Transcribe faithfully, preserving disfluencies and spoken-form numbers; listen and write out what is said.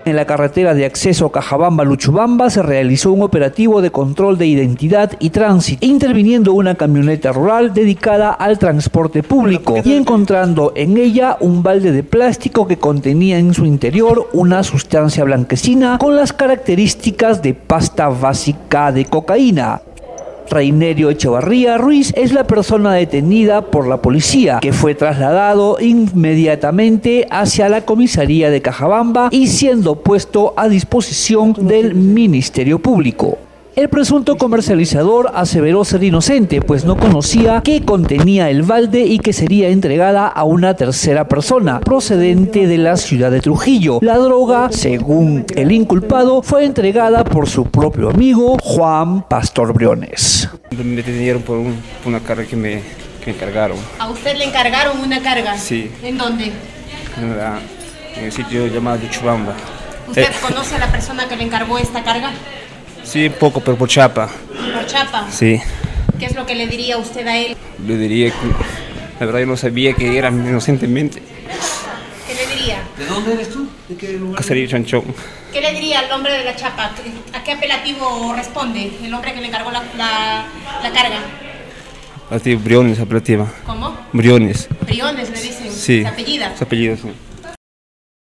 En la carretera de acceso Cajabamba-Luchubamba se realizó un operativo de control de identidad y tránsito, interviniendo una camioneta rural dedicada al transporte público y encontrando en ella un balde de plástico que contenía en su interior una sustancia blanquecina con las características de pasta básica de cocaína. Reinerio Echevarría Ruiz es la persona detenida por la policía, que fue trasladado inmediatamente hacia la comisaría de Cajabamba y siendo puesto a disposición del Ministerio Público. El presunto comercializador aseveró ser inocente, pues no conocía qué contenía el balde y que sería entregada a una tercera persona, procedente de la ciudad de Trujillo. La droga, según el inculpado, fue entregada por su propio amigo, Juan Pastor Briones. Me detenieron por, un, por una carga que me, que me encargaron. ¿A usted le encargaron una carga? Sí. ¿En dónde? En, la, en el sitio llamado Luchubamba. ¿Usted Eh. conoce a la persona que le encargó esta carga? Sí, poco, pero por chapa. ¿Por chapa? Sí. ¿Qué es lo que le diría usted a él? Le diría que la verdad yo no sabía que era inocentemente. ¿Qué le diría? ¿De dónde eres tú? ¿De qué lugar? Caserío Chanchón. ¿Qué le diría al hombre de la chapa? ¿A qué apelativo responde el hombre que le encargó la, la, la carga? Apelativo Briones, apelativa. ¿Cómo? Briones. Briones le dicen. Sí. ¿Se apellida? Su apellido, sí.